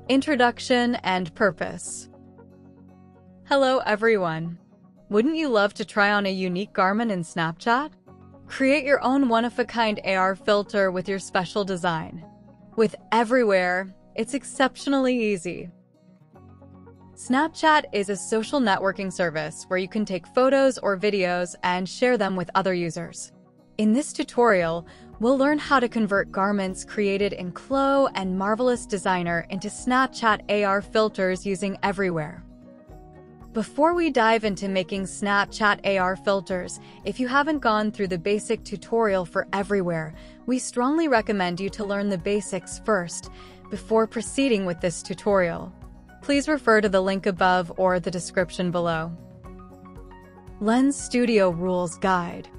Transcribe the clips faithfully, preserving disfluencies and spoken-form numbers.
Introduction and Purpose. Hello everyone! Wouldn't you love to try on a unique garment in Snapchat? Create your own one-of-a-kind A R filter with your special design. With EveryWear, it's exceptionally easy. Snapchat is a social networking service where you can take photos or videos and share them with other users. In this tutorial, we'll learn how to convert garments created in Chloe and Marvelous Designer into Snapchat A R filters using EveryWear. Before we dive into making Snapchat A R filters, if you haven't gone through the basic tutorial for EveryWear, we strongly recommend you to learn the basics first before proceeding with this tutorial. Please refer to the link above or the description below. Lens Studio Rules Guide.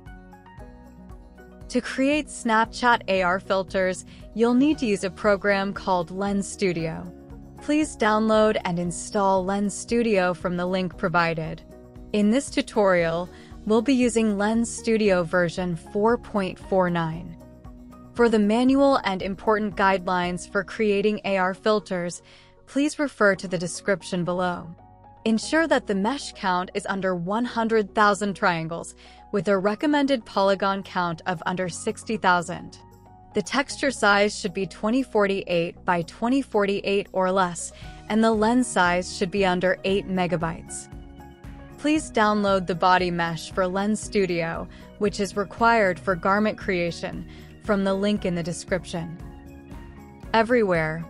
To create Snapchat A R filters, you'll need to use a program called Lens Studio. Please download and install Lens Studio from the link provided. In this tutorial, we'll be using Lens Studio version four point four nine. For the manual and important guidelines for creating A R filters, please refer to the description below. Ensure that the mesh count is under one hundred thousand triangles, with a recommended polygon count of under sixty thousand. The texture size should be twenty forty-eight by twenty forty-eight or less, and the lens size should be under eight megabytes. Please download the body mesh for Lens Studio, which is required for garment creation, from the link in the description. EveryWear.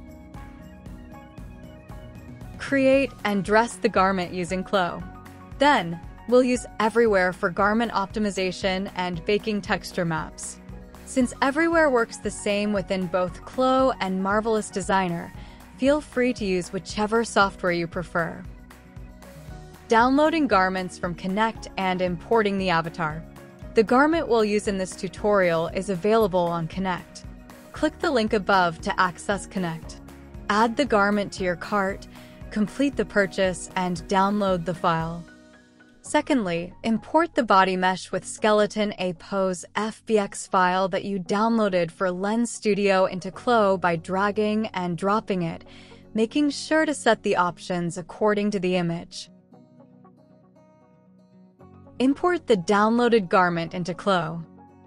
Create and dress the garment using Chloe. Then, we'll use EveryWear for garment optimization and baking texture maps. Since EveryWear works the same within both Chloe and Marvelous Designer, feel free to use whichever software you prefer. Downloading garments from Connect and importing the avatar. The garment we'll use in this tutorial is available on Connect. Click the link above to access Connect. Add the garment to your cart, complete the purchase, and download the file. Secondly, import the body mesh with skeleton A pose F B X file that you downloaded for Lens Studio into Chloe by dragging and dropping it, making sure to set the options according to the image. Import the downloaded garment into Chloe.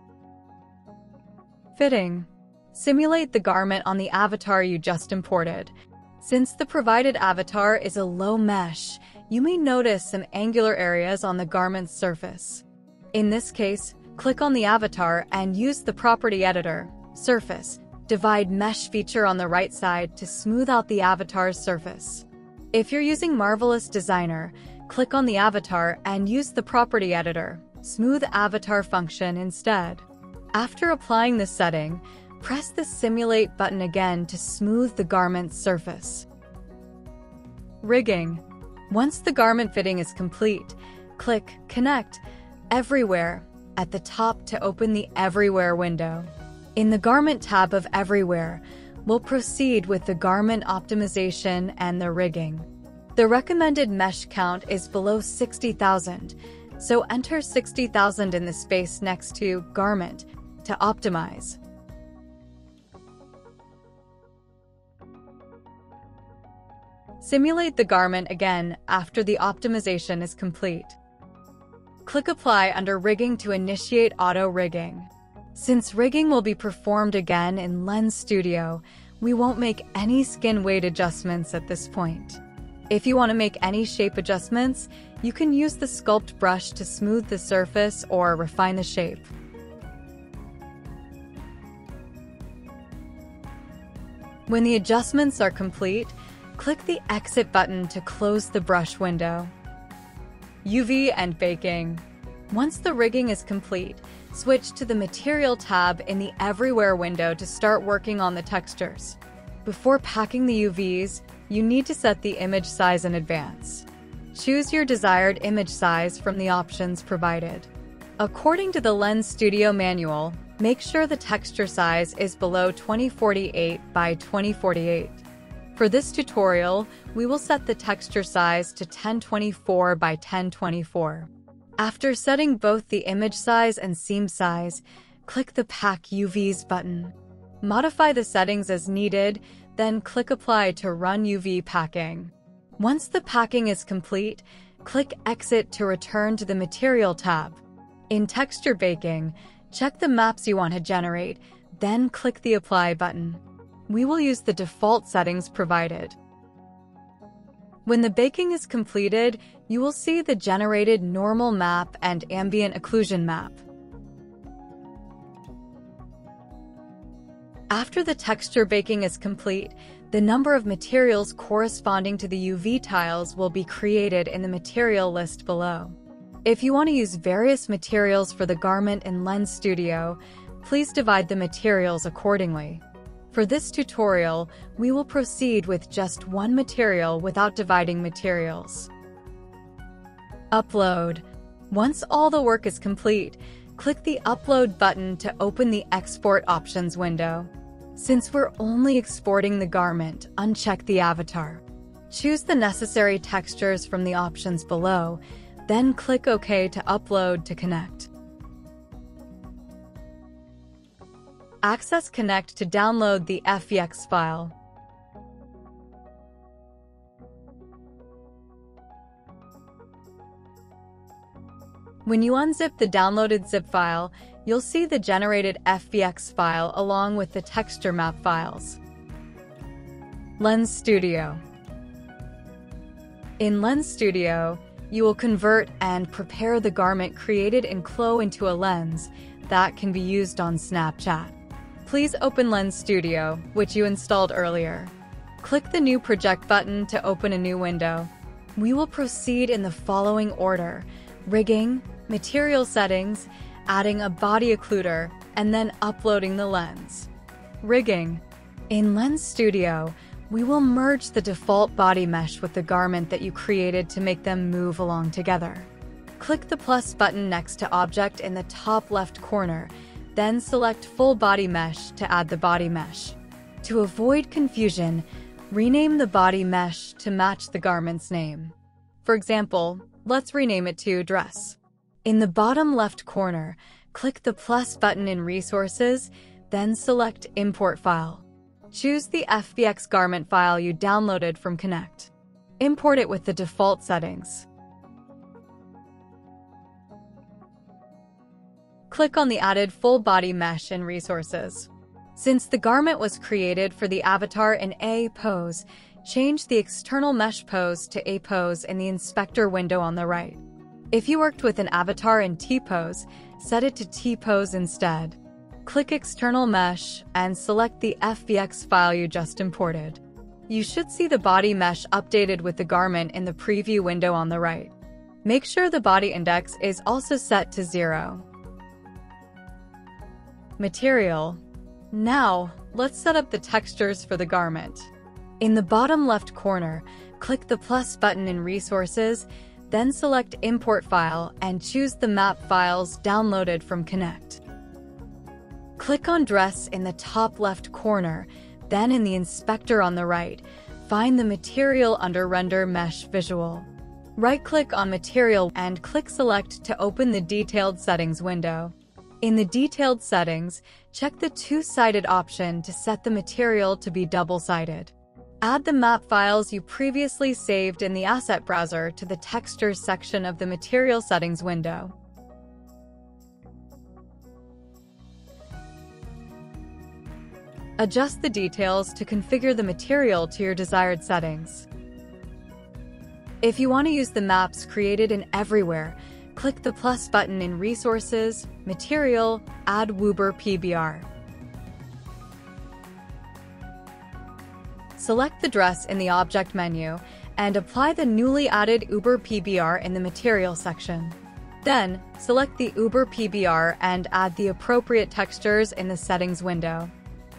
Fitting. Simulate the garment on the avatar you just imported. Since the provided avatar is a low mesh, you may notice some angular areas on the garment's surface. In this case, click on the avatar and use the property editor, Surface, Divide Mesh feature on the right side to smooth out the avatar's surface. If you're using Marvelous Designer, click on the avatar and use the property editor, Smooth Avatar function instead. After applying this setting, press the Simulate button again to smooth the garment's surface. Rigging. Once the garment fitting is complete, click Connect, EveryWear at the top to open the EveryWear window. In the Garment tab of EveryWear, we'll proceed with the garment optimization and the rigging. The recommended mesh count is below sixty thousand, so enter sixty thousand in the space next to Garment to optimize. Simulate the garment again after the optimization is complete. Click Apply under Rigging to initiate auto rigging. Since rigging will be performed again in Lens Studio, we won't make any skin weight adjustments at this point. If you want to make any shape adjustments, you can use the sculpt brush to smooth the surface or refine the shape. When the adjustments are complete, click the Exit button to close the brush window. U V and Baking. Once the rigging is complete, switch to the Material tab in the EveryWear window to start working on the textures. Before packing the U Vs, you need to set the image size in advance. Choose your desired image size from the options provided. According to the Lens Studio manual, make sure the texture size is below twenty forty-eight by twenty forty-eight. For this tutorial, we will set the texture size to ten twenty-four by ten twenty-four. After setting both the image size and seam size, click the Pack U Vs button. Modify the settings as needed, then click Apply to run U V packing. Once the packing is complete, click Exit to return to the Material tab. In Texture Baking, check the maps you want to generate, then click the Apply button. We will use the default settings provided. When the baking is completed, you will see the generated normal map and ambient occlusion map. After the texture baking is complete, the number of materials corresponding to the U V tiles will be created in the material list below. If you want to use various materials for the garment in Lens Studio, please divide the materials accordingly. For this tutorial, we will proceed with just one material without dividing materials. Upload. Once all the work is complete, click the Upload button to open the Export Options window. Since we're only exporting the garment, uncheck the avatar. Choose the necessary textures from the options below, then click OK to upload to Connect. Access Connect to download the F E X file. When you unzip the downloaded zip file, you'll see the generated F E X file along with the texture map files. Lens Studio. In Lens Studio, you will convert and prepare the garment created in Clo into a lens that can be used on Snapchat. Please open Lens Studio, which you installed earlier. Click the New Project button to open a new window. We will proceed in the following order: rigging, material settings, adding a body occluder, and then uploading the lens. Rigging. In Lens Studio, we will merge the default body mesh with the garment that you created to make them move along together. Click the plus button next to Object in the top left corner, then select Full Body Mesh to add the body mesh. To avoid confusion, rename the body mesh to match the garment's name. For example, let's rename it to Dress. In the bottom left corner, click the plus button in Resources, then select Import File. Choose the F E X garment file you downloaded from Connect. Import it with the default settings. Click on the added full body mesh in Resources. Since the garment was created for the avatar in A pose, change the external mesh pose to A pose in the inspector window on the right. If you worked with an avatar in T pose, set it to T pose instead. Click External Mesh and select the F E X file you just imported. You should see the body mesh updated with the garment in the preview window on the right. Make sure the body index is also set to zero. Material. Now, let's set up the textures for the garment. In the bottom left corner, click the plus button in Resources, then select Import File and choose the map files downloaded from Connect. Click on Dress in the top left corner, then in the inspector on the right, find the material under Render Mesh Visual. Right-click on Material and click Select to open the Detailed Settings window. In the Detailed Settings, check the two-sided option to set the material to be double-sided. Add the map files you previously saved in the Asset Browser to the Textures section of the Material Settings window. Adjust the details to configure the material to your desired settings. If you want to use the maps created in EveryWear, click the plus button in Resources, Material, Add Woober P B R. Select the dress in the Object menu and apply the newly added Uber P B R in the Material section. Then, select the Uber P B R and add the appropriate textures in the Settings window.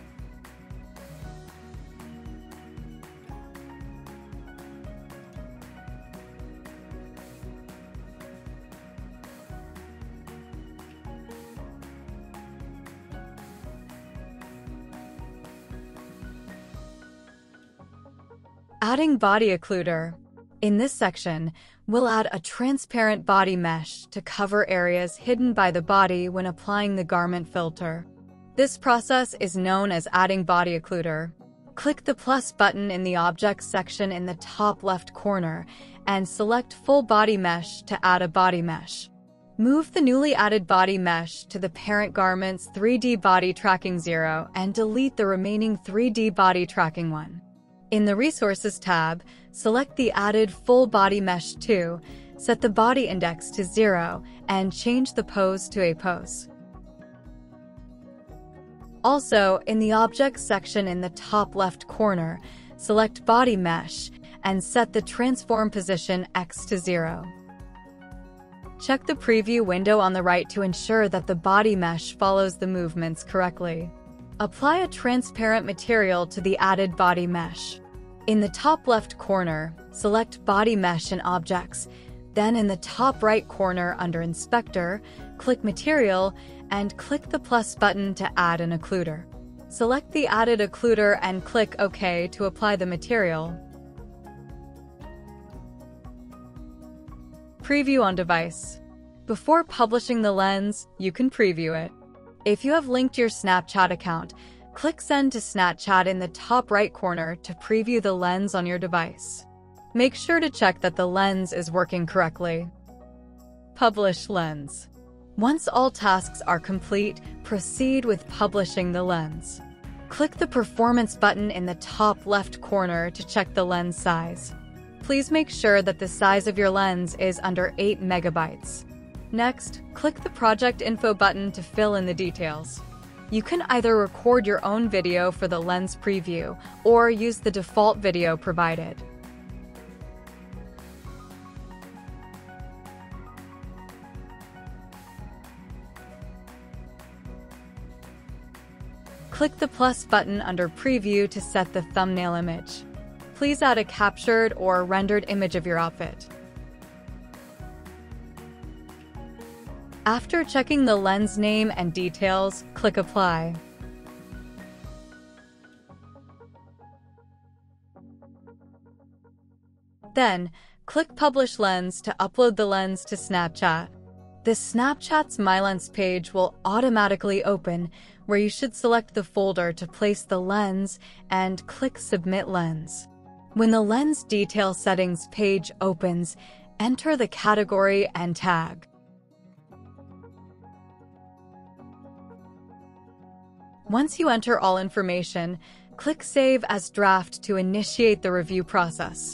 Adding body occluder. In this section, we'll add a transparent body mesh to cover areas hidden by the body when applying the garment filter. This process is known as adding body occluder. click the plus button in the Objects section in the top left corner and select Full Body Mesh to add a body mesh. Move the newly added body mesh to the parent garment's three D Body Tracking zero and delete the remaining three D Body Tracking one. In the Resources tab, select the added Full Body Mesh two, set the body index to zero, and change the pose to a pose. Also, in the Objects section in the top left corner, select Body Mesh and set the Transform Position X to zero. Check the preview window on the right to ensure that the body mesh follows the movements correctly. Apply a transparent material to the added body mesh. In the top left corner, select Body Mesh in Objects. Then in the top right corner under Inspector, click Material and click the plus button to add an occluder. Select the added occluder and click OK to apply the material. Preview on device. Before publishing the lens, you can preview it. If you have linked your Snapchat account, click Send to Snapchat in the top right corner to preview the lens on your device. Make sure to check that the lens is working correctly. Publish lens. Once all tasks are complete, proceed with publishing the lens. Click the Performance button in the top left corner to check the lens size. Please make sure that the size of your lens is under eight megabytes. Next, click the Project Info button to fill in the details. You can either record your own video for the lens preview or use the default video provided. Click the plus button under Preview to set the thumbnail image. Please add a captured or rendered image of your outfit. After checking the lens name and details, click Apply. Then, click Publish Lens to upload the lens to Snapchat. The Snapchat's My Lens page will automatically open, where you should select the folder to place the lens and click Submit Lens. When the Lens Detail Settings page opens, enter the category and tag. Once you enter all information, click Save as Draft to initiate the review process.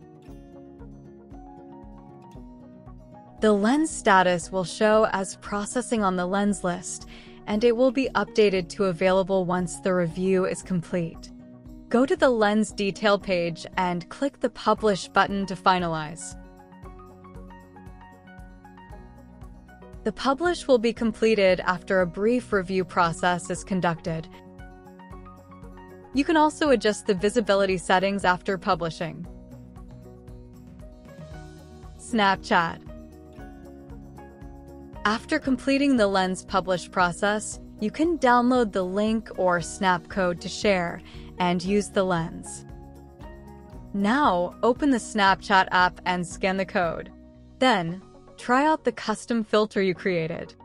The lens status will show as processing on the lens list, and it will be updated to available once the review is complete. Go to the Lens Detail page and click the Publish button to finalize. The publish will be completed after a brief review process is conducted. You can also adjust the visibility settings after publishing. Snapchat. After completing the lens publish process, you can download the link or snap code to share and use the lens. Now, open the Snapchat app and scan the code. Then, try out the custom filter you created.